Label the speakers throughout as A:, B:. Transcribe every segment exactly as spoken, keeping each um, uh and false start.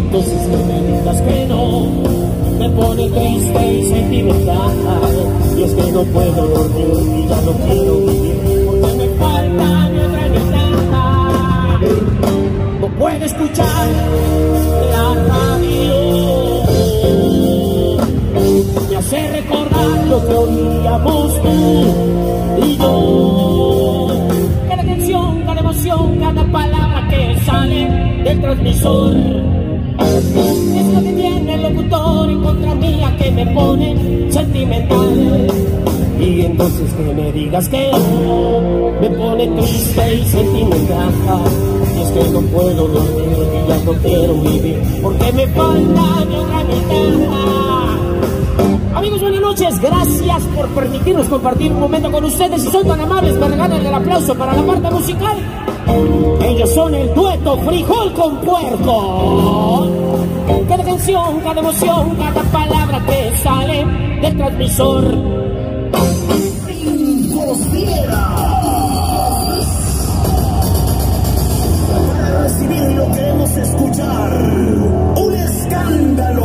A: entonces que me digas que no, me pone triste y sentimental. Y es que no puedo dormir y ya no quiero vivir, porque me falta mi otra mitad. No puedo escuchar la radio, me hace recordar lo que oíamos tú y yo. Cada canción, cada emoción, cada palabra que sale del transmisor es lo que tiene el locutor en contra mía, que me pone sentimental. Y entonces que me digas que no, me pone triste y sentimental. Y es que no puedo dormir y ya no quiero vivir, porque me falta mi otra mitad. Amigos, buenas noches, gracias por permitirnos compartir un momento con ustedes. Si son tan amables, me regalan el aplauso para la parte musical. Ellos son el dueto Frijol con Puerco. Cada canción, cada emoción, cada palabra que sale del transmisor.
B: Para recibir lo que queremos escuchar, un escándalo.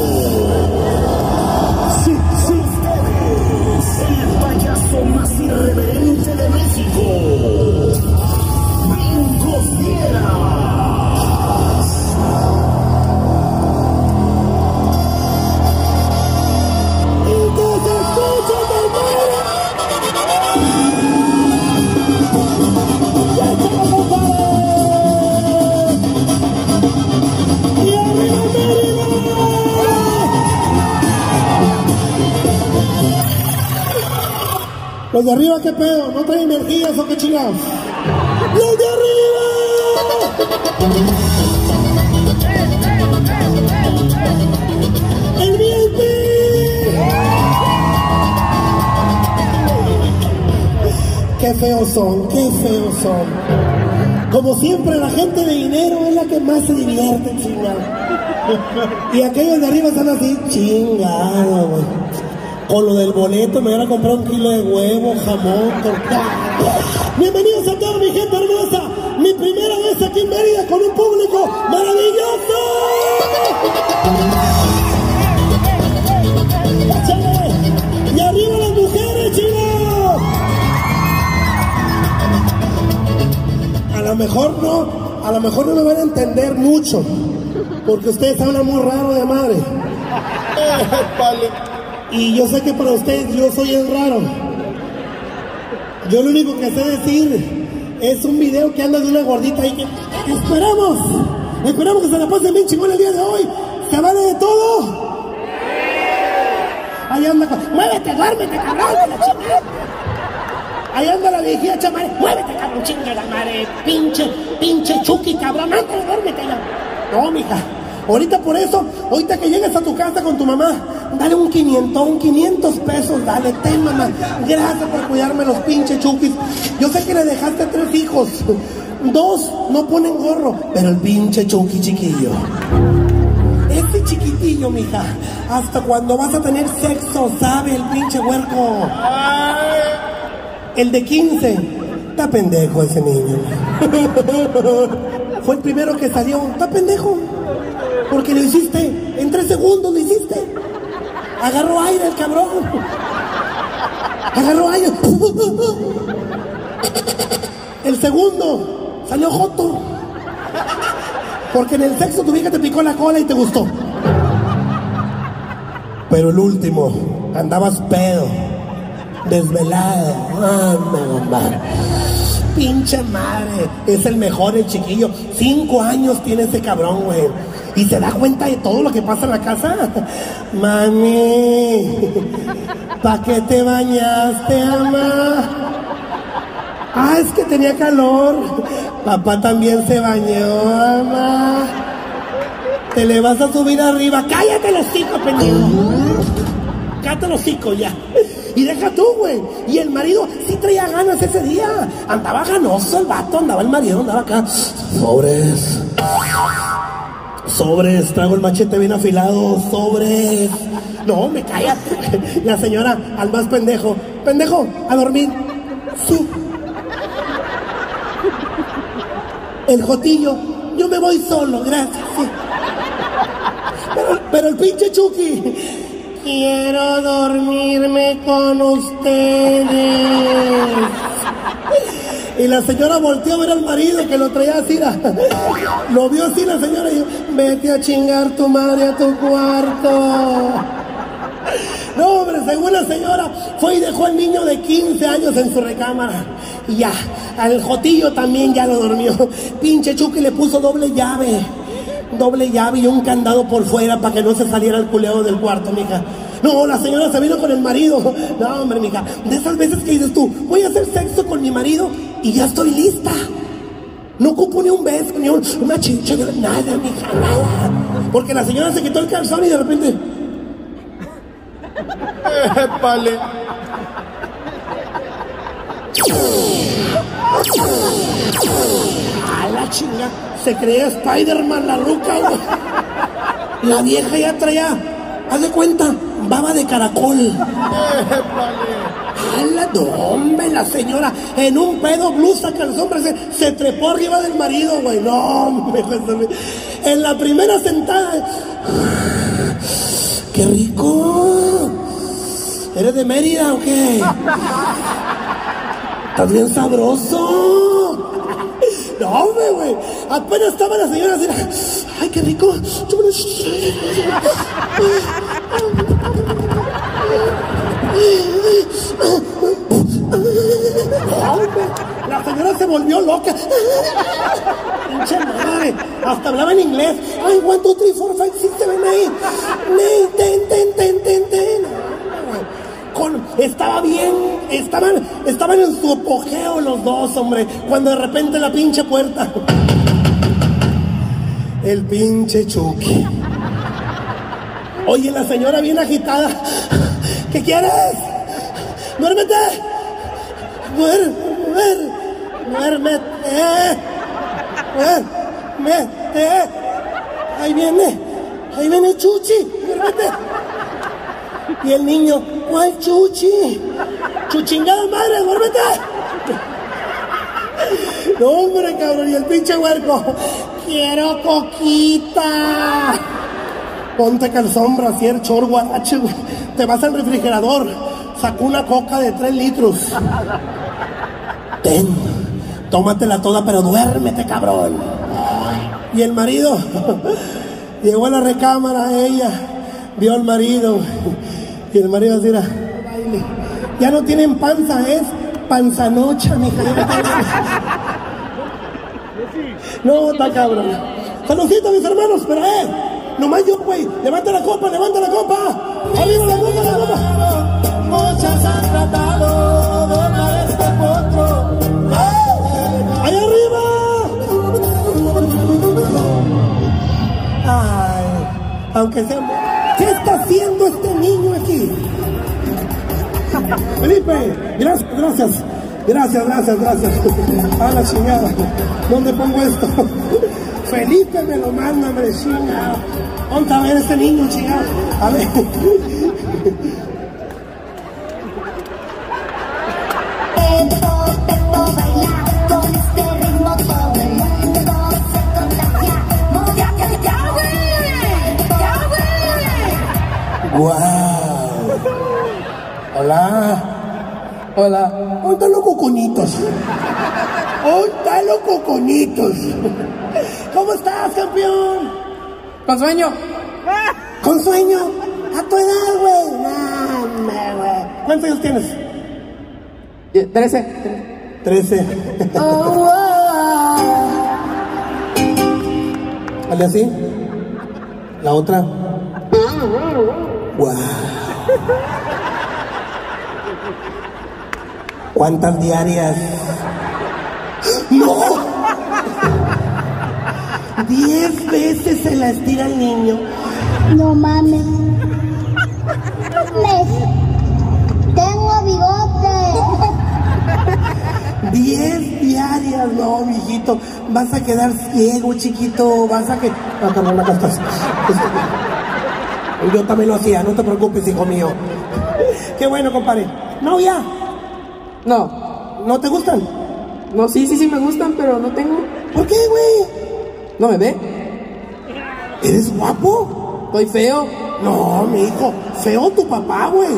B: Sí, sí, ustedes, el payaso más irreverente de México, Brincos Dieras.
C: Los de arriba, ¿qué pedo? ¿No traen energías o qué chingados? ¡Los de arriba! ¡El V I P! ¡Qué feos son! ¡Qué feos son! Como siempre, la gente de dinero es la que más se divierte, chingada. Y aquellos de arriba están así, chingada, güey. Con lo del boleto me van a comprar un kilo de huevo, jamón, tortilla. Bienvenidos a toda mi gente hermosa. Mi primera vez aquí en Mérida con un público maravilloso. ¡Y arriba las mujeres, chicos! A lo mejor no, a lo mejor no me van a entender mucho, porque ustedes hablan muy raro de madre. Y yo sé que para ustedes yo soy el raro. Yo lo único que sé decir es un video que anda de una gordita ahí que esperamos, esperamos que se la pasen bien chingón el día de hoy. ¿Se vale de todo? Ahí anda, muévete, duérmete, cabrón, de la chingada. Ahí anda la viejita chamare, muévete, cabrón, chinga la madre, pinche, pinche Chucky, cabrón, ándale, duérmete ya. No, mija, ahorita por eso, ahorita que llegues a tu casa con tu mamá, dale un quinientón, un quinientos pesos, dale, ten mamá, gracias por cuidarme los pinches Chuquis. Yo sé que le dejaste tres hijos, dos no ponen gorro, pero el pinche Chucky chiquillo, este chiquitillo, mija, hasta cuando vas a tener sexo, sabe el pinche huerco. El de quince, está pendejo ese niño. Fue el primero que salió, está pendejo, porque lo hiciste, en tres segundos lo hiciste. Agarró aire el cabrón. Agarró aire. El segundo salió joto, porque en el sexo tu vieja te picó la cola y te gustó. Pero el último, andabas pedo, desvelado. Ah, mamá. Pinche madre, es el mejor el chiquillo. Cinco años tiene ese cabrón, güey. Y se da cuenta de todo lo que pasa en la casa. Mami, ¿pa' qué te bañaste, mamá? Ah, es que tenía calor. Papá también se bañó, mamá. Te le vas a subir arriba. Cállate los hocico, pendejo. Cállate los hocico ya. Y deja tú, güey. Y el marido sí traía ganas ese día. Andaba ganoso el vato, andaba el marido, andaba acá. Sobres. Sobres, traigo el machete bien afilado. Sobres. No, me cállate. La señora al más pendejo. Pendejo, a dormir. Sí. El jotillo, yo me voy solo, gracias. Sí. Pero el pinche Chucky, quiero dormirme con ustedes. Y la señora volteó a ver al marido que lo traía así, la, lo vio así la señora y dijo, vete a chingar tu madre a tu cuarto. No, hombre, según la señora, fue y dejó al niño de quince años en su recámara. Y ya, al jotillo también ya lo durmió. Pinche Chucky le puso doble llave. Doble llave y un candado por fuera para que no se saliera el culeo del cuarto, mija. No, la señora se vino con el marido. No, hombre, mija, de esas veces que dices tú, voy a hacer sexo con mi marido y ya estoy lista. No ocupo ni un beso, ni un, una chicha, nada, mija, nada. Porque la señora se quitó el calzón y de repente...
D: ¡Épale!
C: ¡A la chinga! Se creía Spider-Man la ruca, güey. La vieja ya traía, haz de cuenta, baba de caracol. ¡Hala, no, hombre! La señora en un pedo, blusa, calzón, se, se trepó arriba del marido, güey. No, hombre. En la primera sentada... ¡Qué rico! ¿Eres de Mérida o qué? ¿Estás bien sabroso? No, hombre, güey. Apenas estaba la señora así. ¡Ay, qué rico! La señora se volvió loca. Pinche madre. Hasta hablaba en inglés. Ay, one, two, three, four, five, six, seven, eight. Nine, ten, ten, ten, ten, ten. Con, estaba bien, estaban, estaban en su apogeo los dos, hombre, cuando de repente la pinche puerta. El pinche Chucky. Oye, la señora bien agitada. ¿Qué quieres? ¡Duérmete! ¡Duer, duer, duérmete! ¡Duérmete! Ahí viene, ahí viene Chuchi, duérmete. Y el niño, ¿cuál Chuchi? ¡Chuchingada madre, duérmete! No, hombre, cabrón, y el pinche huerco, quiero coquita. Ponte calzón, brasier, chor, guarache, güey. Te vas al refrigerador, sacó una coca de tres litros. Ten, tómatela toda, pero duérmete, cabrón. Y el marido llegó a la recámara, ella vio al marido. Y el marido así era, ya no tienen panza, es panzanocha, mija. No, está cabrón. Saludcita, mis hermanos, pero eh, nomás yo, güey, levanta la copa, levanta la copa. Arriba la copa, la copa.
D: Muchas han tratado de una este potro.
C: ¡Allá arriba! Ay, aunque sea... ¿Qué está haciendo este niño aquí? Felipe, gracias, gracias, gracias, gracias, gracias. A la chingada. ¿Dónde pongo esto? Felipe me lo manda, hombre, chingada. ¿Dónde a ver este niño, chingada? A ver. ¡Guau! Hola. Hola. ¿Dónde están los coconitos? ¿Dónde están los coconitos? ¿Cómo estás, campeón?
E: Con sueño.
C: ¿Con sueño? ¿A tu edad, güey? No, güey. ¿Cuántos años tienes?
E: Trece.
C: Trece.
E: Oh,
C: ¿Vale así? La otra. Wow. ¿Cuántas diarias? ¡No! Diez veces se la estira el niño.
F: No mames. Les tengo bigote.
C: Diez diarias, no, mijito. Vas a quedar ciego, chiquito. Vas a que... Ah, cabrón, acá estás. Yo también lo hacía, no te preocupes, hijo mío. Qué bueno, compadre. ¿Novia?
E: no.
C: ¿No te gustan?
E: No, sí, sí, sí me gustan, pero no tengo.
C: ¿Por qué, güey?
E: ¿No me ve?
C: ¿Eres guapo?
E: ¿Estoy feo?
C: No, mi hijo, feo tu papá, güey.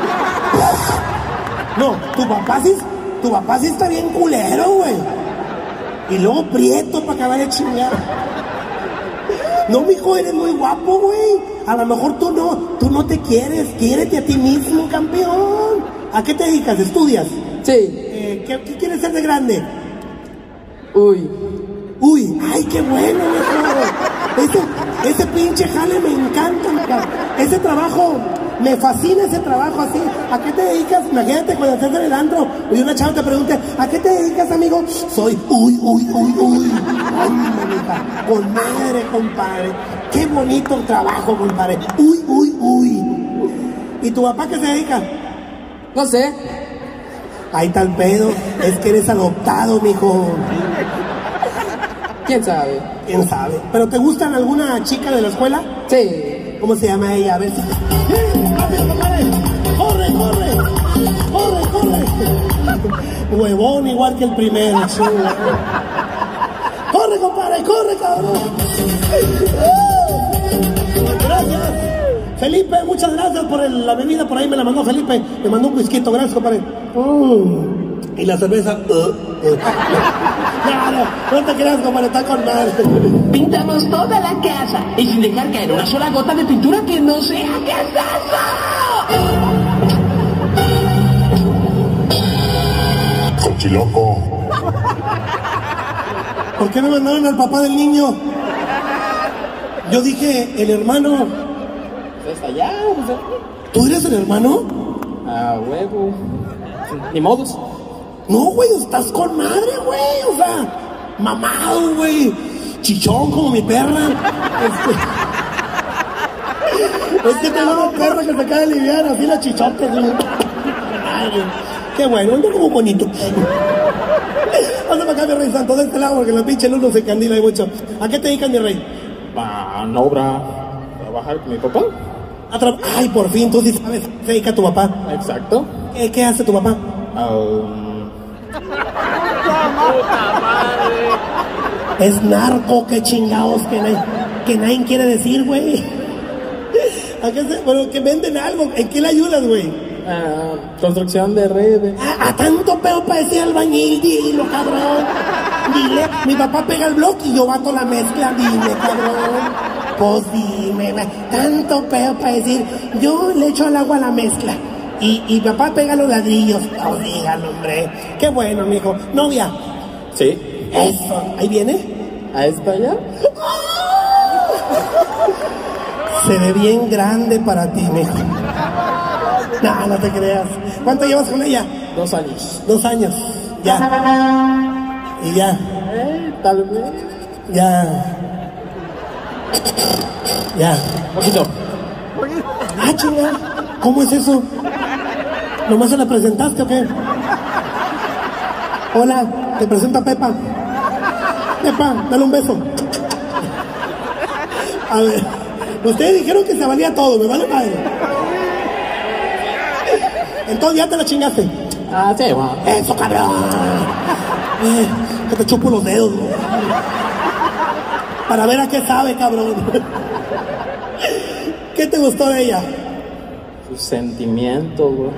C: No, tu papá sí, tu papá sí está bien culero, güey. Y luego prieto para acabar de chingar. No, mijo, eres muy guapo, güey. A lo mejor tú no, tú no te quieres. Quiérete a ti mismo, campeón. ¿A qué te dedicas? ¿Estudias?
E: Sí.
C: Eh, ¿qué, ¿Qué quieres ser de grande?
E: Uy.
C: Uy, ay, qué bueno, mijo. Ese, ese pinche jale me encanta, mijo. Ese trabajo, me fascina ese trabajo así. ¿A qué te dedicas? Imagínate cuando estés en el antro y una chava te pregunte, ¿a qué te dedicas, amigo? Soy, uy, uy, uy, uy. Ay, manita, con madre, compadre. Qué bonito trabajo, compadre. Uy, uy, uy. ¿Y tu papá qué se dedica?
E: No sé.
C: Ahí tal pedo. Es que eres adoptado, mijo.
E: ¿Quién sabe?
C: ¿Quién sabe? ¿Pero te gustan alguna chica de la escuela?
E: Sí.
C: ¿Cómo se llama ella? A ver si... ¡Eh! ¡Rápido, compadre! ¡Corre, corre! ¡Corre, corre! Huevón igual que el primero, chula. ¡Corre, compadre! ¡Corre, cabrón! Gracias. Felipe, muchas gracias por el, la bebida. Por ahí me la mandó Felipe. Me mandó un whisky. Gracias, compadre. Mm. Y la cerveza... Uh, uh. No, no, no te creas, compadre, está con madre.
A: Pintamos toda la casa y sin dejar caer una sola gota de pintura que no sea. ¿Qué es eso?
B: Cochiloco.
C: ¿Por qué me mandaron al papá del niño? Yo dije, el hermano.
E: Pues está allá, o sea.
C: ¿Tú eres el hermano?
E: Ah, huevo. Ni modos.
C: No, güey, estás con madre, güey. O sea, mamado, güey. Chichón como mi perra. Este... es que tengo una perra que se acaba de aliviar, así la chichota. Así. Ay, qué bueno, ando como bonito. Anda para acá, mi rey santo, de este lado, porque la pinche luz no se candila y mucho. ¿A qué te dedicas, mi rey?
E: A una obra. Trabajar con mi papá.
C: A tra... Ay, por fin, tú sí sabes. ¿Qué se dedica tu papá?
E: Exacto.
C: ¿Qué, qué hace tu papá?
E: Um...
C: Es narco, qué chingados, que nadie, que nadie quiere decir, güey. ¿A qué se, bueno, que venden algo? ¿En qué le ayudas, güey?
E: Uh, construcción de redes.
C: A, a tanto pedo para decir albañil, dilo, cabrón. Dile, mi papá pega el bloque y yo bato la mezcla, dime, cabrón. Pues dime, tanto pedo para decir, yo le echo el agua a la mezcla. Y, y papá pega los ladrillos. Oh, dígalo, hombre. Qué bueno, mijo. ¿Novia?
E: Sí.
C: Eso. ¿Ahí viene?
E: ¿A esta ya?
C: Se ve bien grande para ti, mijo. No, no te creas. ¿Cuánto llevas con ella?
E: Dos años.
C: Dos años. Ya. Y ya.
E: Eh, tal vez.
C: Ya. Ya.
E: Poquito.
C: Ah, chinga. ¿Cómo es eso? ¿Nomás se la presentaste o qué? Hola, te presenta Pepa. Pepa, dale un beso. A ver, ustedes dijeron que se valía todo, me vale madre. Entonces ya te la chingaste.
E: Ah, sí, bueno.
C: Eso, cabrón. Eh, que te chupo los dedos, güey. Para ver a qué sabe, cabrón. ¿Qué te gustó de ella?
E: Sus sentimientos, güey.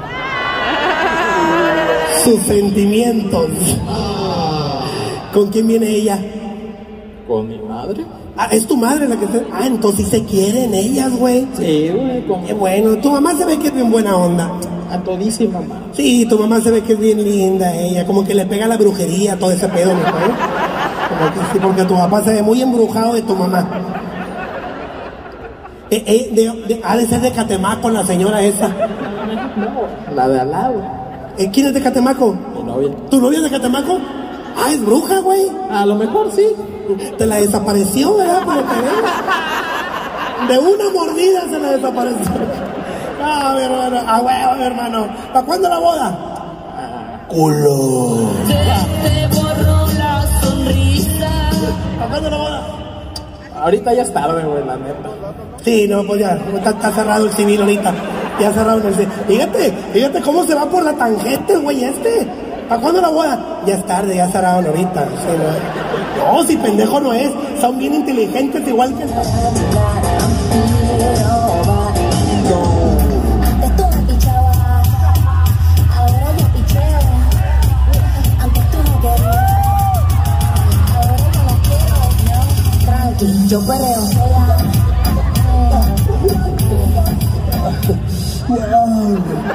C: Sus sentimientos. ¿Con quién viene ella?
E: Con mi madre.
C: Ah, es tu madre la que se... Ah, entonces sí se quieren ellas, güey.
E: Sí, güey. Con...
C: Qué bueno. Tu mamá se ve que es bien buena onda.
E: A todísima, mamá.
C: Sí, tu mamá se ve que es bien linda ella. Como que le pega la brujería, todo ese pedo, ¿no? Como que sí, porque tu papá se ve muy embrujado de tu mamá. Eh, eh, de, de, ha de ser de Catemaco la señora esa.
E: No, la de al lado.
C: Eh, ¿Quién es de Catemaco?
E: Mi novia.
C: ¿Tu novia es de Catemaco? Ah, es bruja, güey.
E: A lo mejor sí.
C: Te la desapareció, ¿verdad? Por lo que veo. De una mordida se la desapareció. Ah, mi hermano. Ah, huevo, mi hermano. ¿Para cuándo la boda? Ah, culo.
A: Se te borró la sonrisa.
C: ¿Para cuándo la boda?
E: Ahorita ya es tarde, güey, la neta.
C: Sí, no, pues ya. Está, está cerrado el civil ahorita. Ya cerrado el civil. Fíjate, fíjate cómo se va por la tangente, güey, este. ¿Para cuándo la boda? Ya es tarde, ya cerraron ahorita. Sí, no. No, si pendejo no es. Son bien inteligentes igual que...
F: Yo perreo.
C: Wow.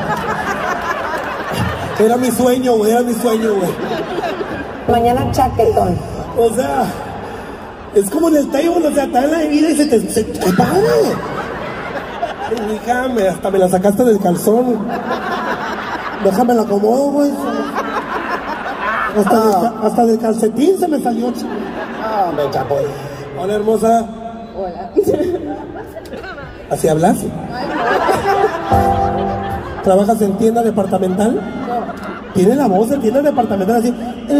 C: Era mi sueño, güey, era mi sueño, güey.
F: Mañana chaquetón.
C: O sea, es como en el table, o sea, te dan la bebida y se te... Se, ¡qué padre! Ay, hija, me, hasta me la sacaste del calzón. Déjame la acomodo, güey. Hasta, ah. del, hasta del calcetín se me salió.
E: Ah, me chapo.
C: Hola, hermosa.
F: Hola.
C: ¿Así hablas? ¿Trabajas en tienda departamental?
F: No.
C: Tiene la voz de tienda departamental así.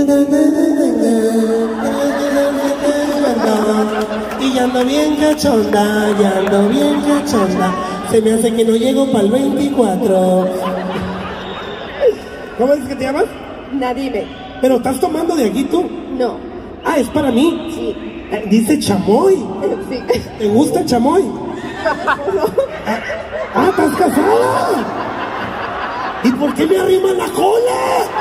C: Y ya ando bien cachonda, ya ando bien cachonda. Se me hace que no llego para el veinticuatro. ¿Cómo es que te llamas?
F: Nadime.
C: ¿Pero estás tomando de aquí tú?
F: No.
C: Ah, ¿es para mí?
F: Sí.
C: Eh, dice chamoy.
F: Sí.
C: ¿Te gusta el chamoy?
F: No.
C: Ah, ah, ¿estás casada? ¿Y por qué me arriman la cola?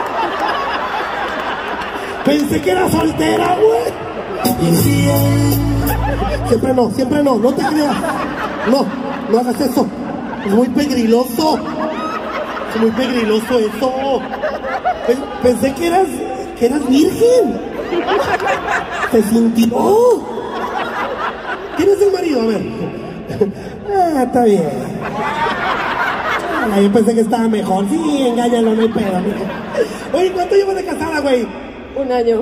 C: Pensé que era soltera, güey. Y sí, siempre no, siempre no, no te creas. No, no hagas eso. Es muy pegriloso. Es muy pegriloso eso. Pensé que eras, que eras virgen. Te sintió. ¿Quién es el marido? A ver. Ah, está bien. Ah, yo pensé que estaba mejor. Sí, engáñalo, no hay pedo. Oye, ¿cuánto llevas de casada, güey?
F: Un año.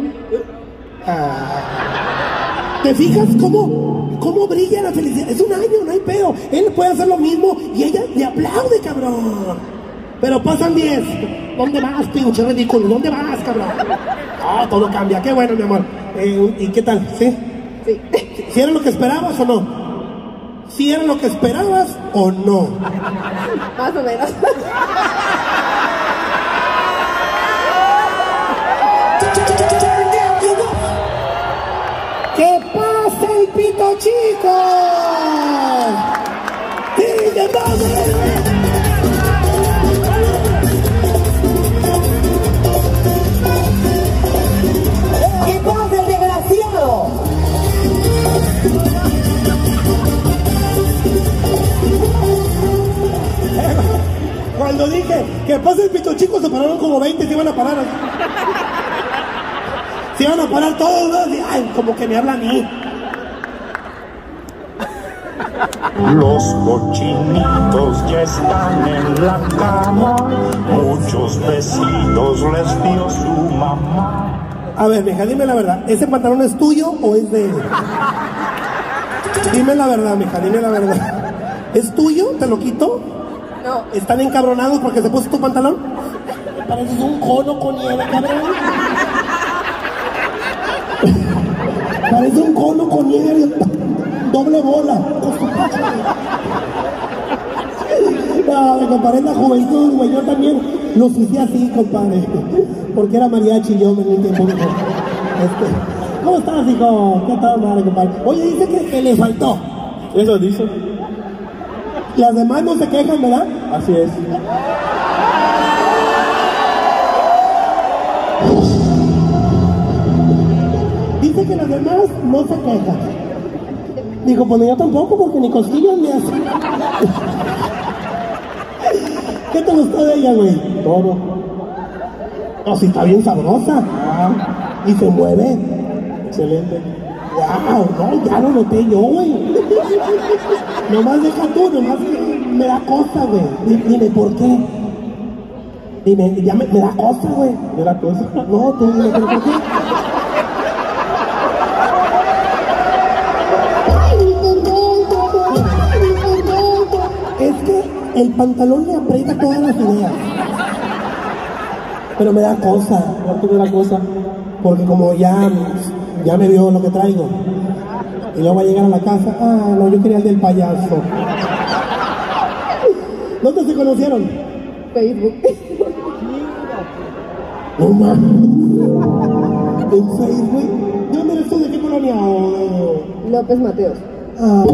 C: Ah. ¿Te fijas cómo, cómo brilla la felicidad? Es un año, no hay pedo. Él puede hacer lo mismo y ella le aplaude, cabrón. Pero pasan diez. ¿Dónde vas, pinche ridículo? ¿Dónde vas, cabrón? Oh, todo cambia. Qué bueno, mi amor. Eh, ¿Y qué tal? ¿Sí?
F: Sí.
C: ¿Sí era lo que esperabas o no? ¿Sí era lo que esperabas o no?
F: Más o menos.
C: ¡Que pase el pito, chicos! ¡Sí, de madre!
F: ¿Qué pasa, el desgraciado?
C: Cuando dije que pase el pito, chicos, se pararon como veinte, se iban a parar. Se iban a parar todos, ¿no? Ay, como que me hablan a mí.
B: Los cochinitos ya están en la cama, muchos besitos les dio su mamá.
C: A ver, mija, dime la verdad, ¿ese pantalón es tuyo o es de él? Dime la verdad, mija, dime la verdad. ¿Es tuyo? ¿Te lo quito?
F: No.
C: ¿Están encabronados porque se puso tu pantalón? Me pareces un cono con nieve, cabrón. Parece un cono con nieve, doble bola. No, me comparé en la juventud, güey. Yo también lo hice así, compadre. Porque era mariachi yo en un tiempo. Este, ¿cómo estás, hijo? ¿Qué tal, madre, compadre? Oye, dice que, que le faltó.
E: Eso dice.
C: Las demás no se quejan, ¿verdad?
E: Así es.
C: Dice que las demás no se quejan. Digo, pues yo tampoco, porque ni cosquillas me hacen. ¿Qué te gustó de ella, güey?
E: Todo.
C: No, si está bien sabrosa.
E: Ah,
C: Y se mueve.
E: excelente.
C: Wow, no, ya lo noté yo, güey. Nomás deja tú, nomás me da cosa, güey. Dime, dime por qué. Dime, ya me, me da cosa, güey.
E: ¿De la cosa?
C: No, tú dime, ¿pero por qué? Es que el pantalón le aprieta todas las ideas. Pero me da cosa.
E: ¿Por qué me da cosa?
C: Porque como ya, ya me vio lo que traigo. Y luego va a llegar a la casa. Ah, no, yo quería el del payaso. ¿Dónde se conocieron?
F: Facebook.
C: No mames. ¿En Facebook? ¿De dónde eres tú? ¿De qué colonia? ¿O de...
F: López Mateos.
C: Ah.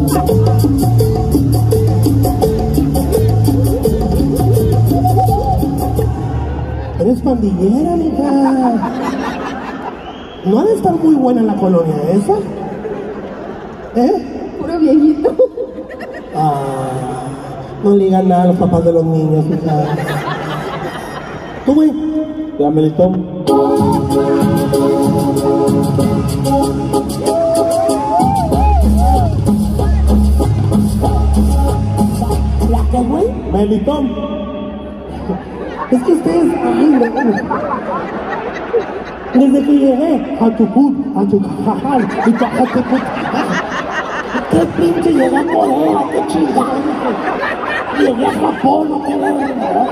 C: Eres pandillera, mija. No ha de estar muy buena la colonia esa. ¿Eh?
F: Puro viejito.
C: Ah, no le digan nada a los papás de los niños, hija. ¿Tú, güey?
E: Ya, Melitón.
C: ¿La qué, güey?
E: Melitón.
C: Es que ustedes, ay, no, no. Desde que llegué a tu put, a tu jajal, y tu a tu put, qué pinche llegué a Corea, qué chingada, llegué a Japón, no qué verga.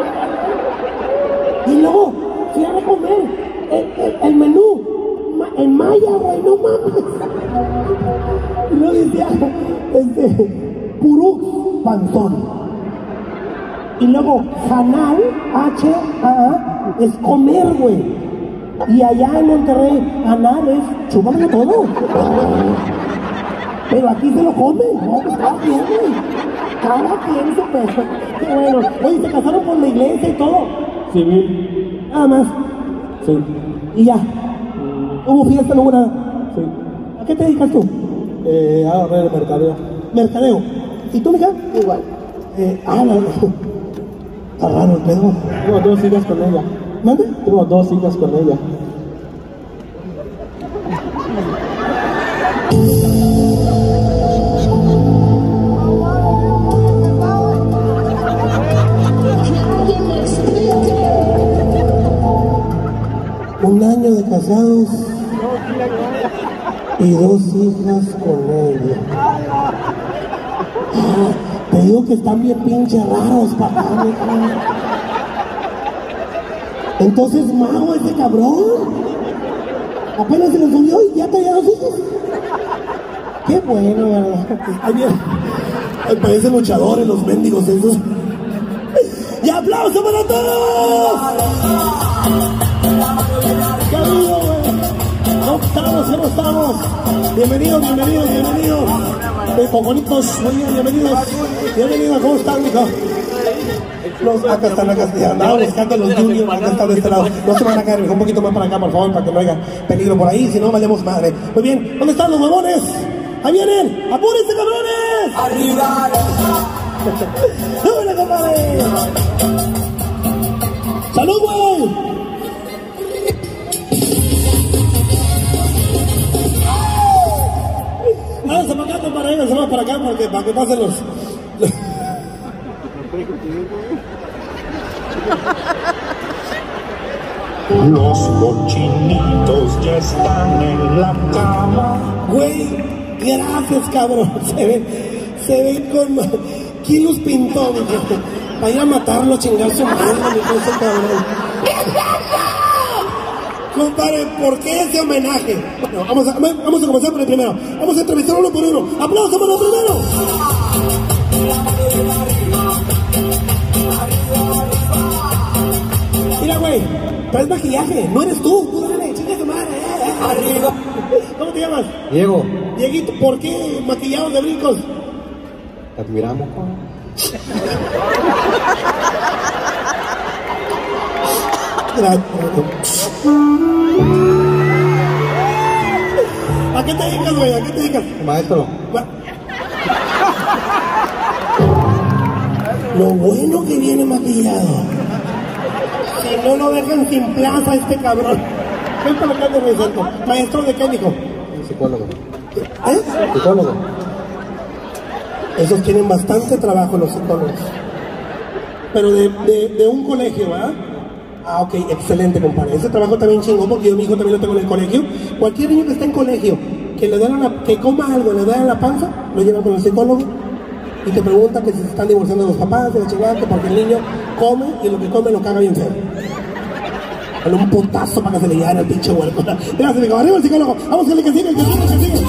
C: Y luego fui a comer el, el, el menú ma, en maya, güey, no mames. Y luego decía, este, purú panzón. Y luego, Hanal, H A es comer, güey. Y allá en Monterrey, Anal es chúpame todo. Pero aquí se lo comen, ¿no? Pues cada quien, güey. Cada quien su peso. Qué bueno. Oye, se casaron por la iglesia y todo.
E: Civil.
C: Nada más.
E: Sí.
C: Y ya. ¿Hubo fiesta, no hubo nada?
E: Sí.
C: ¿A qué te dedicas tú?
E: Eh, a ver, el mercadeo.
C: Mercadeo. ¿Y tú, mija?
F: Igual.
C: Eh, ah, no. Está raro el pedo.
E: Tengo dos hijas con ella.
C: ¿Mande?
E: Tengo dos hijas con ella.
C: Un año de casados y dos hijas con ella. Ah, te digo que están bien pinche raros, papá. Entonces, mago ese cabrón. Apenas se lo subió y ya traía dos hijos. Qué bueno, ¿verdad? Ay, bien. Ay, parecen luchadores los mendigos esos. ¡Y aplauso para todos! ¡Qué lindo, güey! ¿Cómo estamos? ¿Cómo estamos? Bienvenidos, bienvenidos, bienvenidos. Eh, Coconitos, muy bien, bienvenidos. Bienvenidos, ¿cómo están, mijo? Los, acá están, acá están. Andaba buscando los juniors, acá están de este lado. No se van a caer, un poquito más para acá, por favor, para que no haya peligro por ahí, si no, valemos madre. Muy bien, ¿dónde están los huevones? ¡Ahí vienen! ¡Apúrense, cabrones! ¡Arriba! ¡Súbele, compadre! ¡Salud, güey! Háganse para acá, compadre, háganse más para acá, porque, para que pasen los...
B: Los cochinitos ya están en la cama.
C: Güey, gracias, cabrón. Se ven, se ven con... ¿Quién los pintó, mijo? Para ir a matarlo, chingar su madre, mijo, ese cabrón. Compadre, ¿por qué ese homenaje? Bueno, vamos a, vamos a comenzar por el primero. Vamos a entrevistar uno por uno. ¡Aplausos para el primero! Mira, güey, traes maquillaje. No eres tú. Tú dale, chinga tu madre. Arriba. ¿Cómo te llamas?
E: Diego.
C: Dieguito, ¿por qué maquillado de brincos?
E: Te admiramos,
C: ¿A qué te dedicas, güey? ¿A qué te dedicas?
E: maestro.
C: Lo bueno que viene maquillado. Si no lo dejan sin plaza este cabrón. Ven para acá de resalto. ¿Maestro de qué, mijo?
E: Psicólogo.
C: ¿Eh?
E: Psicólogo.
C: Esos tienen bastante trabajo los psicólogos. Pero de, de, de un colegio, ¿verdad? Ah, ok, excelente, compadre. Ese trabajo también chingón porque yo mi hijo también lo tengo en el colegio. Cualquier niño que esté en colegio, que le duele la, que coma algo, le duele la panza, lo llevan con el psicólogo y te pregunta que si se están divorciando los papás, de la chingada, que porque el niño come y lo que come lo caga bien feo. Con un putazo para que se le lleve al pinche huerco. Gracias, mi arriba el psicólogo. Vamos a ver que sigue, el que sigue, el que sigue.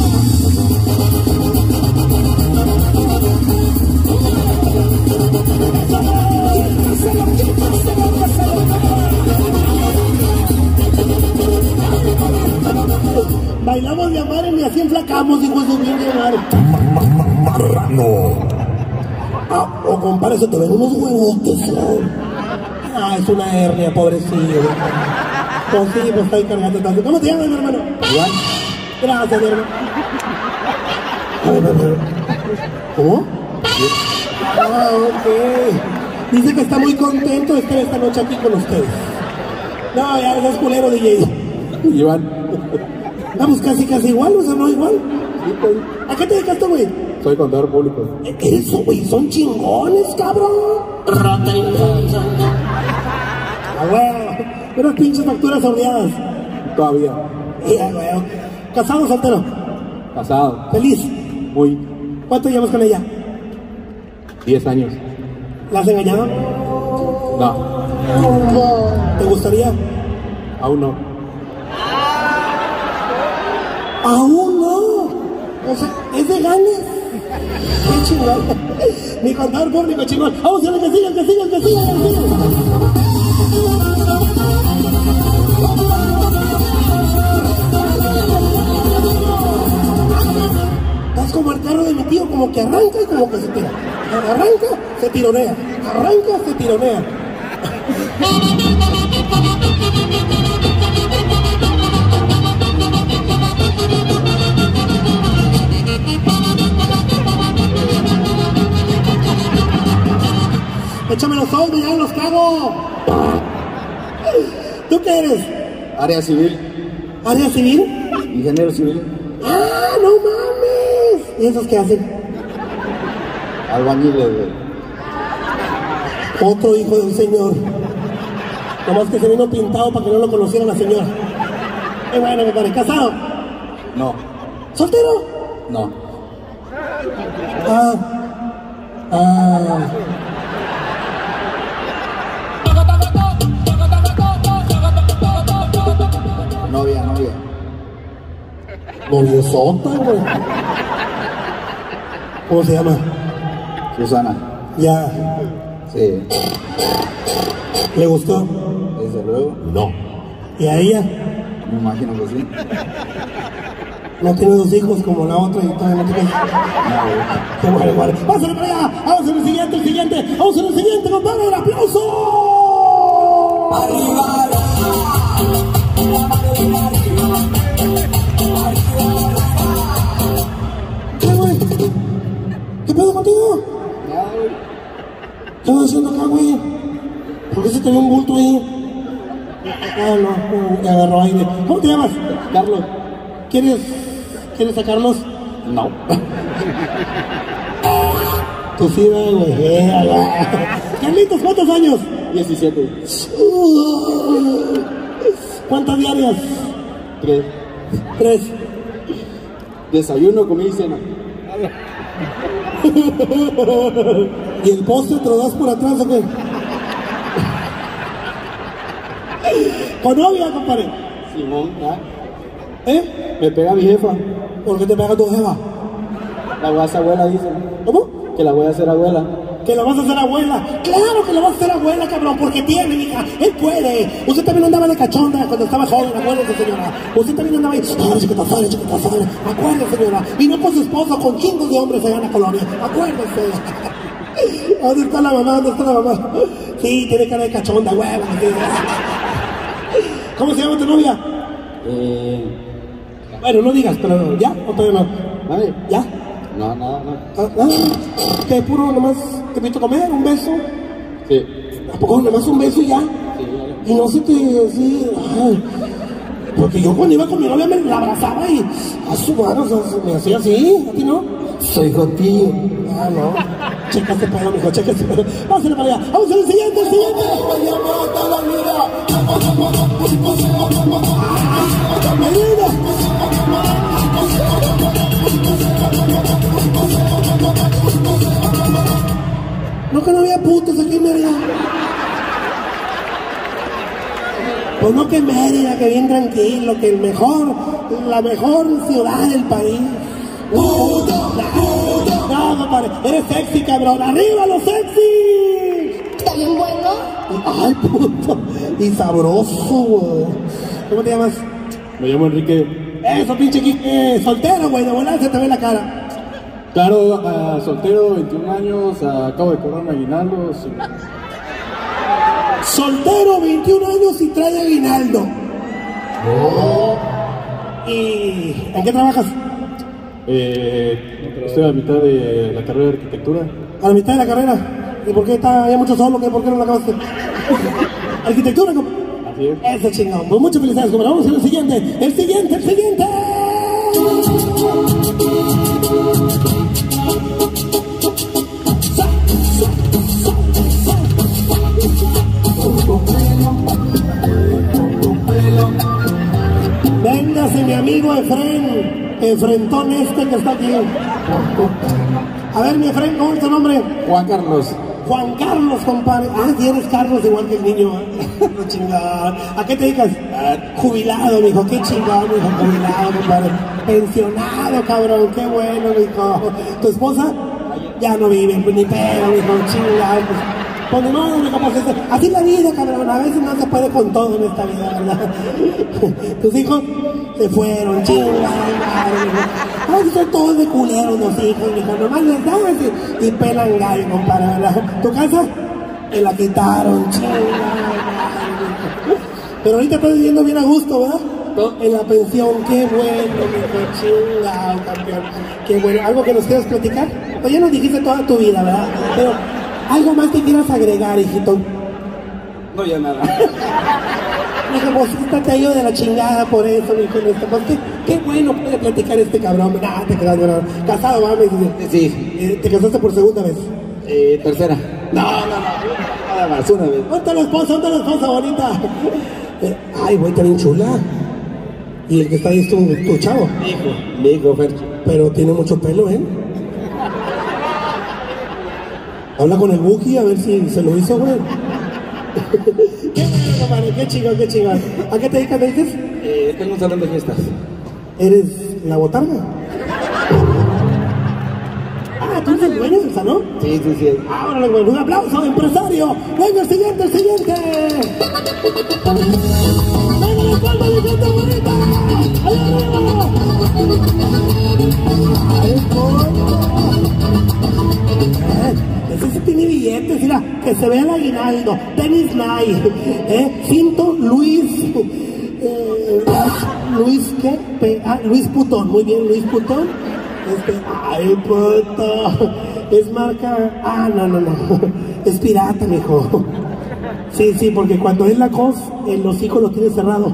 C: Bailamos de amar y así enflacamos, hijo de su bien de amar.
B: Marrano.
C: Ah, o compadre, eso te ven unos huevotes, ¿no? Ah, es una hernia, pobrecillo. Pues sí, pues está ahí cargando tanto. ¿Cómo te llamas, mi hermano?
E: Igual.
C: Gracias, mi hermano. A ver, a ver. ¿Cómo? Ah, ok. Dice que está muy contento de estar esta noche aquí con ustedes. No, ya es culero, D J.
E: Iván.
C: Vamos, casi, casi igual, o sea, no igual. ¿A qué te dedicaste, güey?
E: Soy contador público.
C: Eso, güey, son chingones, cabrón. Ah, güey. Unas pinches facturas sordeadas.
E: Todavía.
C: Ya, güey. ¿Casado o soltero?
E: Casado.
C: ¿Feliz?
E: Muy.
C: ¿Cuánto llevas con ella?
E: Diez años.
C: ¿La has engañado?
E: No.
C: ¿Te gustaría?
E: Aún no.
C: Aún no. O sea, es de ganas. Qué chingón. Mi contador público chingón. Vamos a ver que sigan, que sigan, que sigan, que sigan. Estás como el carro de mi tío, como que arranca y como que se tira. Arranca, se tironea. Arranca, se tironea. Échame los ojos, ya los cago. ¿Tú qué eres?
E: Área civil.
C: ¿Área civil?
E: Ingeniero civil.
C: ¡Ah, no mames! ¿Y esos qué hacen?
E: Albañiles, güey.
C: Otro hijo de un señor. Nomás que se vino pintado para que no lo conociera la señora. Qué bueno, me parece. ¿Casado?
E: No.
C: ¿Soltero?
E: No.
C: Ah. Ah.
E: Novia, novia.
C: Noviosota, güey. ¿Cómo se llama?
E: Susana.
C: Ya.
E: Sí.
C: ¿Le gustó?
E: Desde luego.
C: No. ¿Y a ella?
E: Me imagino que sí.
C: No tiene dos hijos como la otra y todavía no tiene.
E: No, güey.
C: Qué bueno, bueno. Vamos para allá. Vamos en el siguiente, el siguiente. Vamos en el siguiente, compadre. ¡Un aplauso! ¡Arriba! ¿Qué, güey? ¿Qué pedo contigo? ¿Qué estás haciendo acá, güey? ¿Por qué se te ve un bulto ahí? Ah, no, me agarró aire. ¿Cómo te llamas?
E: Carlos.
C: ¿Quieres, ¿quieres sacarlos?
E: No.
C: Tú sí, güey. Eh, Carlitos, ¿cuántos años?
E: diecisiete.
C: ¿Cuántas diarias?
E: Tres.
C: Tres.
E: Desayuno, comida y cena.
C: ¿Y el postre te lo das por atrás o qué? ¿Con novia, compadre?
E: Simón, ¿ah?
C: ¿Eh?
E: Me pega mi jefa.
C: ¿Por qué te pega tu jefa?
E: La voy a hacer abuela, dice.
C: ¿Cómo?
E: Que la voy a hacer abuela.
C: Que la vas a hacer abuela. Claro que la vas a hacer abuela, cabrón, porque tiene, hija. Él puede. Usted también andaba de cachonda cuando estaba joven, acuérdese, señora. Usted también andaba ahí. Ay, chiquita sale, chiquita sale. Acuérdese, señora. Y no con su esposo, con chingos de hombres allá en la colonia. Acuérdese. ¿Dónde está la mamá? ¿Dónde está la mamá? Sí, tiene cara de cachonda, huevo. ¿Cómo se llama tu novia?
E: Eh.
C: Bueno, no digas, pero ¿ya? ¿O todavía no?
E: ¿Vale?
C: ¿Ya?
E: No, nada, no.
C: Ah, ah, ¿Te puro nomás te invito a comer? ¿Un beso?
E: Sí.
C: ¿A poco nomás un beso y ya?
E: Sí,
C: Y no se te así, ay, porque yo cuando iba con mi novia me la abrazaba y a su mano, o sea, me hacía así, ¿a ti no?
E: Soy contigo.
C: Ah, no. Checa este pedo, mijo, checa este pedo. Vamos a ir para allá. Vamos al siguiente, el siguiente. No, que no había putos aquí en Mérida. Pues no, que en Mérida, que bien tranquilo, que el mejor, la mejor ciudad del país. ¡Puto! No, compadre, eres sexy, cabrón. ¡Arriba los sexy!
F: ¿Está bien bueno?
C: Ay, puto. Y sabroso, güey. ¿Cómo te llamas?
E: Me llamo Enrique.
C: Eso, pinche Quique. Soltero, güey. De volar se te ve la cara.
E: Claro, uh, soltero, veintiún años, uh, acabo de cobrarme aguinaldo. Sí.
C: Soltero, veintiún años y trae aguinaldo. Oh. ¿Y en qué trabajas?
E: Eh, estoy a la mitad de la carrera de arquitectura.
C: A la mitad de la carrera. ¿Y por qué está había mucho solo? ¿Qué? ¿Por qué no la acabaste? Arquitectura, compa.
E: Así es.
C: Ese chingón. Pues muchas felicidades, compa. Vamos a el siguiente. El siguiente, el siguiente. Véngase mi amigo Efren, Efrentón este que está aquí. A ver mi Efren, ¿cómo es tu nombre?
E: Juan Carlos.
C: Juan Carlos, compadre. Ah, si eres Carlos igual que el niño. No chingada. ¿A qué te dedicas? Jubilado, mijo. Qué chingón, mijo. Jubilado, compadre. Pensionado, cabrón. Qué bueno, mijo. ¿Tu esposa? Ya no vive, pues, ni pedo, mijo. Chingado. Pues, pues ni modo, mijo. Pues, así es la vida, cabrón. A veces no se puede con todo en esta vida, ¿verdad? ¿Tus hijos? Se fueron, chingado, mijo. Ay, son todos de culeros los hijos, mijo. Nomás les das y, y pelan gallo, compadre, ¿verdad? ¿Tu casa? Me la quitaron, chingado. Pero ahorita estás viviendo bien a gusto, ¿verdad? En la pensión, qué bueno, mijo, chingado, campeón. Qué bueno. ¿Algo que nos quieras platicar? Pues ya nos dijiste toda tu vida, ¿verdad? Pero, ¿algo más que quieras agregar, hijito?
E: No, ya nada.
C: Mijo, vos te ha ido de la chingada por eso, mijo. Pues qué, qué bueno puede platicar este cabrón. Nah, te quedas, ¿verdad? Casado, ¿verdad?
E: Sí.
C: Eh, ¿Te casaste por segunda vez?
E: Eh, tercera.
C: No, no, no.
E: Nada más, una vez.
C: ¿Dónde está la esposa? ¿Dónde está la esposa bonita? Eh, ay, güey, está bien chula. Y el que está ahí es tu, tu chavo.
E: Mi hijo. Mi hijo, Fer.
C: Pero tiene mucho pelo, ¿eh? Habla con el Buki a ver si se lo hizo, güey. Qué bueno, compadre, qué chingón, qué chingón. ¿A qué te dedicas, me dices?
E: Eh, tengo un salón de fiestas.
C: ¿Eres la botarga? Ah, ¿tú eres el dueño del salón?
E: Sí, sí, sí.
C: Ahora un aplauso, empresario. Venga, el siguiente, el siguiente. Venga, la palma de gente bonita. Allá arriba. Ay, coño. Ese sí tiene billetes, mira, que se vea el aguinaldo. Tenis Nike, ¿eh? Cinto Luis. Eh, Luis, ¿qué? Pe ah, Luis Putón, muy bien, Luis Putón. Este, ay, puto. Es marca. Ah, no, no, no. Es pirata, mijo. Sí, sí, porque cuando es la cos, el hocico lo tiene cerrado.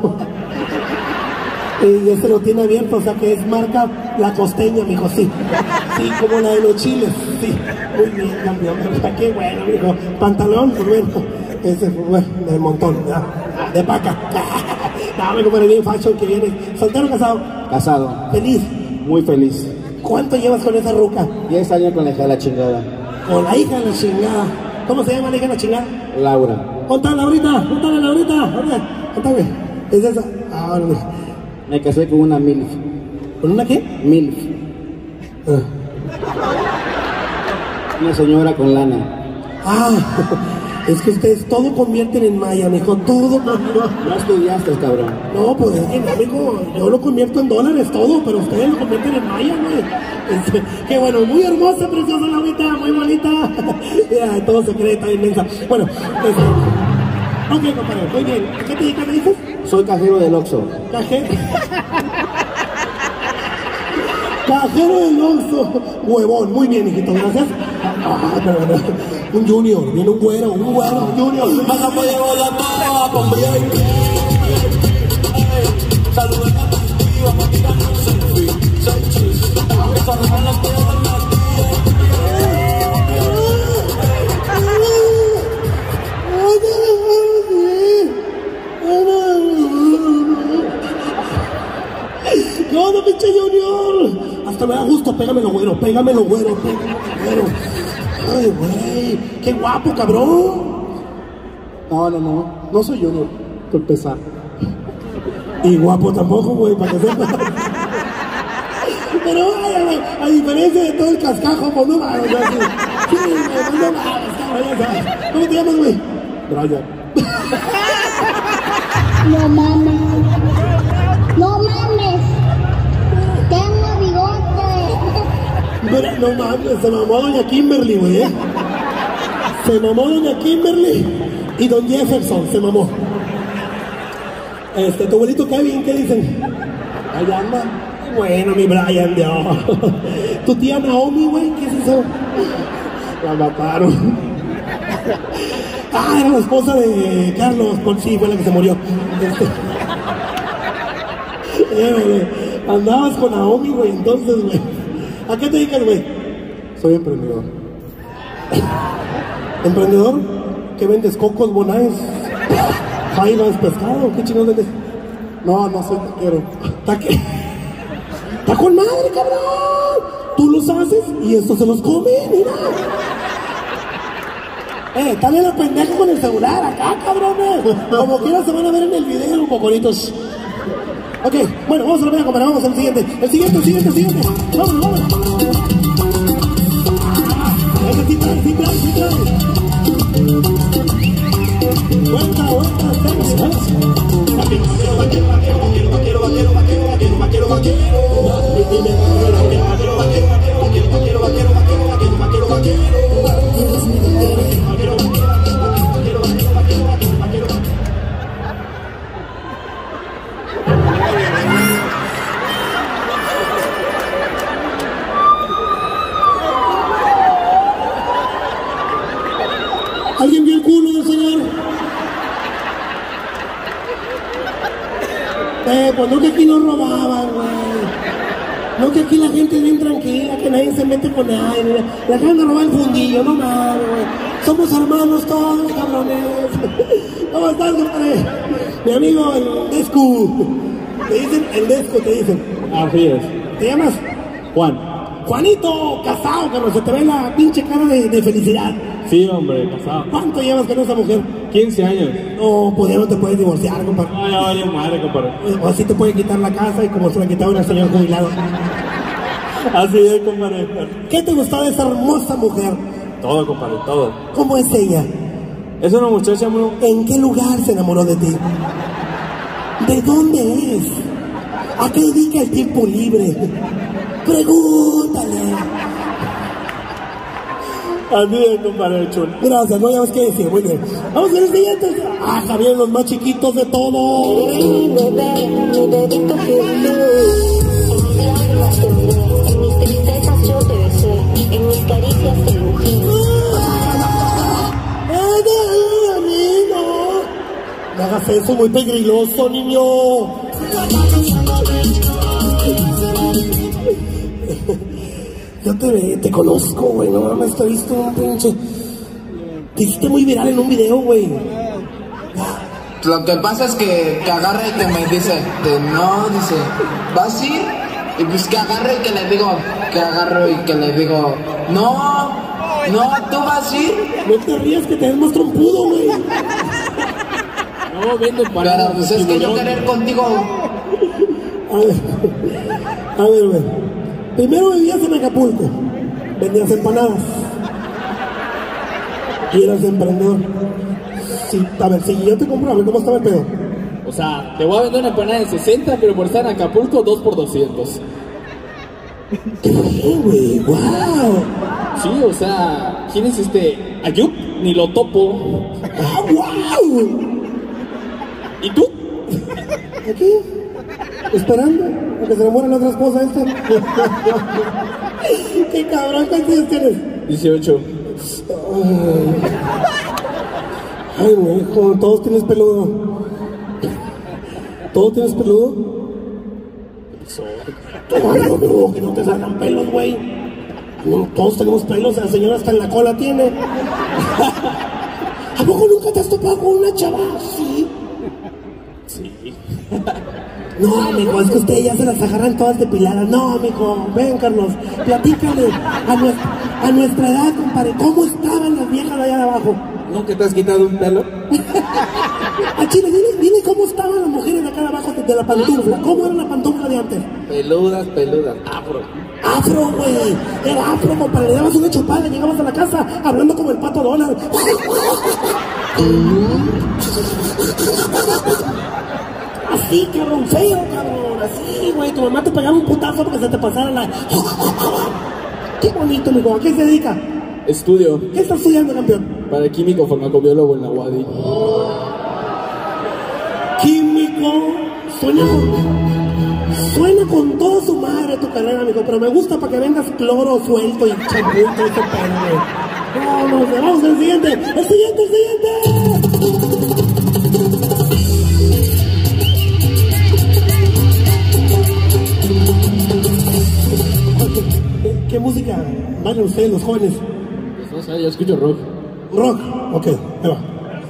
C: Y ese lo tiene abierto, o sea que es marca La Costeña, mijo, sí. Sí, como la de los chiles, sí. Muy bien, campeón, qué bueno, mijo. Pantalón, pues bueno. Ese fue, bueno, del montón, ¿verdad? De paca. No, me compadre, bien facho que viene. ¿Soltero o casado?
E: Casado.
C: ¿Feliz?
E: Muy feliz.
C: ¿Cuánto llevas con esa ruca?
E: diez años con la hija de la chingada.
C: Con la hija de la chingada. ¿Cómo se llama la hija de la chingada?
E: Laura.
C: Contale ahorita, contale ahorita. Contame. ¿Es esa? Ah, no.
E: Me casé con una MILF.
C: ¿Con una qué?
E: MILF.
C: Ah.
E: Una señora con lana.
C: Ah, es que ustedes todo convierten en maya, mijo, todo. No,
E: No estudiaste, cabrón.
C: no, pues es que, amigo, yo lo convierto en dólares todo, pero ustedes lo convierten en maya, güey. Este, qué bueno, muy hermosa, preciosa, Laurita, muy bonita. Mira, todo secreta, inmensa. Bueno, este, ok, compadre, muy bien. ¿Qué te dedicas, me dices?
E: Soy cajero del Oxxo.
C: Cajero. Cajero del Oxxo. Huevón, muy bien, hijito, gracias. Ah, pero, pero, un junior, viene un güero, un güero, un junior.
D: Mana me llevo la toa con B I P. Saludos a la activa, me tiran un selfie. Seis chis. Esa ropa la quiero dar más.
C: ¿Qué onda, pinche junior? Hasta me da gusto, pégamelo, güero, pégamelo, güero, pégamelo, güero. Ay, güey, qué guapo, cabrón.
E: No, no, no. No soy junior. Por empezar.
C: Y guapo tampoco, güey, para que sepa. Pero, ay, ay, a diferencia de todo el cascajo, pues no mames, o sea, sí, sí, güey, no mames, cabrón, ya sabes. ¿Cómo te llamas, güey?
E: Brian.
G: No mames. No mames. Tengo bigote.
C: Pero, no mames, se mamó doña Kimberly, güey, ¿eh? Se mamó doña Kimberly y don Jefferson, se mamó. Este, tu abuelito Kevin, ¿qué dicen?
E: Allá anda.
C: Bueno, mi Brian, Dios. Tu tía Naomi, güey, ¿qué es eso? La mataron. Ah, era la esposa de Carlos, por sí, fue la que se murió. Este... Eh, andabas con Naomi, güey, entonces, güey. ¿A qué te dedicas, güey?
E: Soy emprendedor.
C: ¿Emprendedor? ¿Qué vendes? ¿Cocos, bonais? ¿Jaivas, pescado? ¿Qué chingados vendes?
E: No, no soy taquero.
C: ¿Taque? ¡Está con madre, cabrón! Tú los haces y estos se los comen, mira. Eh, dale la pendeja con el celular acá, cabrones. Como quieras se van a ver en el video, cocoritos. Ok, bueno, vamos a volver a comer, vamos al siguiente. El siguiente, el siguiente, el siguiente. Vámonos, vámonos. Ese sí trae, sí trae, sí trae. Vuelta, vuelta, vamos, vamos. Vaquero, vaquero, vaquero, vaquero, vaquero, vaquero, vaquero, vaquero, vaquero, vaquero. ¿Alguien vio el culo del señor? Eh, pues no que aquí no robaban, güey. No que aquí la gente es bien tranquila, que nadie se mete con nadie. La gente roba el fundillo, no mames, güey. Somos hermanos todos, cabrones. ¿Cómo estás, compadre? Mi amigo, el Descu. Te dicen el Descu, te dicen.
E: Así es.
C: ¿Te llamas?
E: Juan.
C: Juanito, casado, cabrón. Se te ve la pinche cara de, de felicidad.
E: Sí, hombre, casado.
C: ¿Cuánto llevas con esa mujer?
E: quince años.
C: No, pues ya no te puedes divorciar, compadre.
E: No, ya valió madre, compadre.
C: O así te puede quitar la casa y como se la quitaron al señor jubilado.
E: Así es, compadre.
C: ¿Qué te gustó de esa hermosa mujer?
E: Todo, compadre, todo.
C: ¿Cómo es ella?
E: Es una muchacha muy...
C: ¿En qué lugar se enamoró de ti? ¿De dónde es? ¿A qué dedica el tiempo libre? Pregúntale.
E: Así es, compadre, chulo.
C: Gracias, no hayamos que decir, muy bien. Vamos a ver el siguiente. Ah, Javier, los más chiquitos de todos.
H: Mi bebé, mi bebito en mis tristezas yo te besé, en mis caricias te dibujé.
C: ¡Ay, amigo! No hagas eso, muy peligroso, niño. Yo te, te conozco, güey, no mames, te he visto un pinche... Te hiciste muy viral en un video, güey.
I: Lo que pasa es que, que agarra y que me dice, de, no, dice, ¿vas a ir? Y pues que agarre y que le digo, que agarro y que le digo, no, no, ¿tú vas a ir?
C: No te rías que te ves más trompudo, güey.
E: No, vende para...
I: Pero pues es que yo querer contigo...
C: A ver, a ver, güey. Primero vivías en Acapulco, vendías empanadas y eras emprendedor. Sí, a ver, si yo te compro, a ver cómo estaba el pedo.
E: O sea, te voy a vender una empanada de sesenta, pero por estar en Acapulco, dos por doscientos.
C: ¿Qué, güey? ¡Wow!
E: Sí, o sea, ¿quién es este Ayup? Ni lo topo.
C: ¡Ah, wow!
E: ¿Y tú?
C: Aquí, esperando a que se le muera la otra esposa esta. ¡Qué cabrón! ¿Cuántos años tienes?
E: dieciocho.
C: Ay, güey, hijo, todos tienes peludo. ¿Todos tienes peludo? No, no, que no te salgan pelos, güey. No, todos tenemos pelos, la señora hasta en la cola tiene. ¿A poco nunca te has topado con una chava? Sí.
E: Sí.
C: No, mijo, es que ustedes ya se las agarran todas depiladas. No, mijo, ven, Carlos, platícale a nuestra, a nuestra edad, compadre, ¿cómo estaban las viejas de allá de abajo?
E: ¿Nunca te has quitado un pelo?
C: A Chile, dile, dile cómo estaban las mujeres de acá de abajo de, de la pantufla. ¿Cómo era la pantufla de antes?
E: Peludas, peludas, afro.
C: Afro, güey, era afro, compadre, le dabas una chupada, llegabas a la casa hablando como el Pato Donald. Así, cabrón, feo, cabrón, así, güey, tu mamá te pegaba un putazo porque se te pasara la... Qué bonito, mijo, ¿a qué se dedica?
E: Estudio.
C: ¿Qué estás estudiando, campeón?
E: Para químico farmacobiólogo en la U A D I.
C: Químico, sueña con... Suena con toda su madre tu carrera, amigo, pero me gusta para que vendas cloro suelto y champú y todo ese pedo, güey. Vamos, vamos al siguiente, el siguiente, el siguiente. ¿Qué, qué música van ustedes, los jóvenes?
E: Pues no sé, yo escucho rock.
C: Rock, ok, ahí va.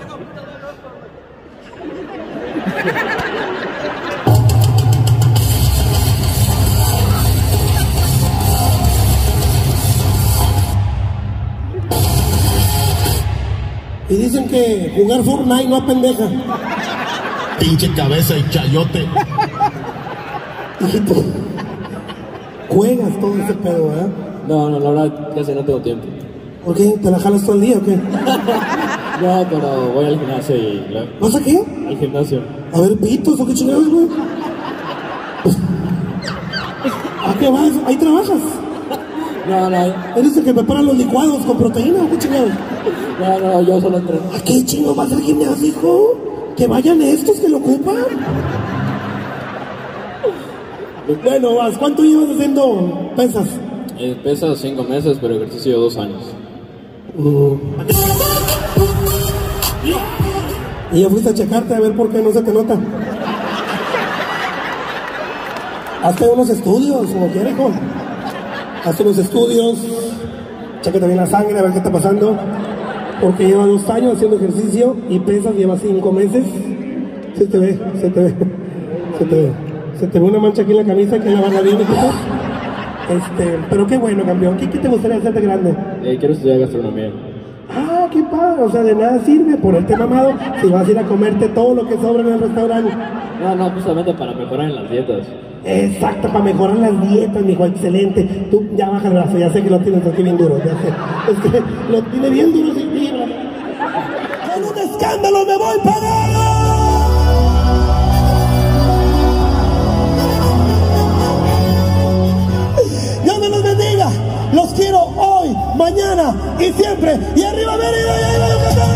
C: Y dicen que jugar Fortnite no apendeja.
B: Pinche cabeza y chayote.
C: Hijito, juegas todo ese pedo, ¿verdad?
E: No, no, la verdad, casi no tengo tiempo.
C: ¿Por qué? ¿Te la jalas todo el día o qué?
E: No, pero voy al gimnasio y...
C: ¿Vas a qué?
E: Al gimnasio.
C: A ver, pitos, ¿o qué chingados, güey? ¿A qué vas? ¿Ahí trabajas?
E: No, no,
C: ¿Eres el que prepara los licuados con proteína o qué chingados?
E: no, no, yo solo entreno.
C: ¿A qué chingo vas al gimnasio, hijo? Que vayan estos que lo ocupan. Bueno, vas, ¿cuánto llevas haciendo pesas?
E: Eh, pesa cinco meses, pero ejercicio dos años.
C: Mm. ¿Y ya fuiste a checarte a ver por qué no se te nota? Hazte unos estudios, como quieres, hijo. Hazte unos estudios, chécate bien la sangre, a ver qué está pasando. Porque lleva dos años haciendo ejercicio y pesas, lleva cinco meses. Se te ve, se te ve, se te ve. Se te ve una mancha aquí en la camisa que la van a ver, este, pero qué bueno, campeón. ¿Qué, qué te gustaría hacer de grande?
E: Eh, quiero estudiar gastronomía.
C: Ah, qué padre, o sea, de nada sirve ponerte mamado si vas a ir a comerte todo lo que sobra en el restaurante.
E: No, no, justamente para mejorar en las dietas.
C: Exacto, para mejorar las dietas, mijo, excelente. Tú ya baja el brazo, ya sé que lo tienes aquí bien duro, ya sé. Es que lo tiene bien duro sin fibra. ¡Con un escándalo me voy pagando! Dios me los bendiga. Los quiero hoy, mañana y siempre. Y arriba, arriba, arriba, arriba, arriba.